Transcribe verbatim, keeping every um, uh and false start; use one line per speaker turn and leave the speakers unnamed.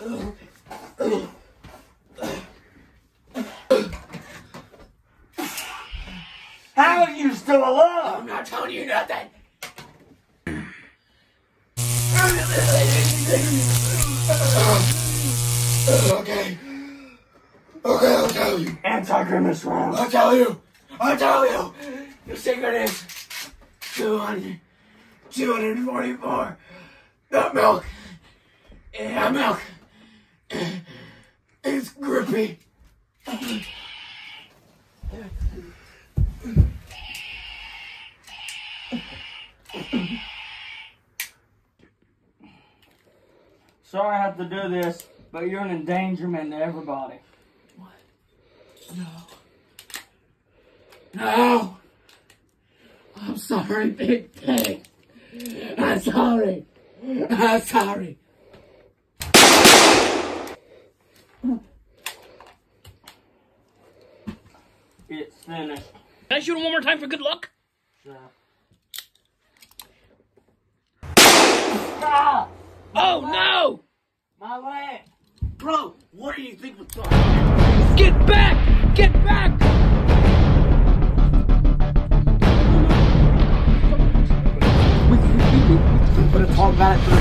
How are you still alive?
I'm not telling you nothing. Okay. Okay, I'll tell you.
Anti-grimace round.
I'll tell you. I'll tell you. The secret is two hundred, two hundred forty-four. The milk. Yeah, milk. It's grippy.
Sorry I have to do this, but you're an endangerment to everybody.
What? No. No. I'm sorry, Big Pig. I'm sorry. I'm sorry.
It's finished.
Can I shoot him one more time for good luck?
Sure.
Ah! Oh no!
My leg!
Bro, what do you think was going on?
Get back! Get back!
We're gonna talk about it for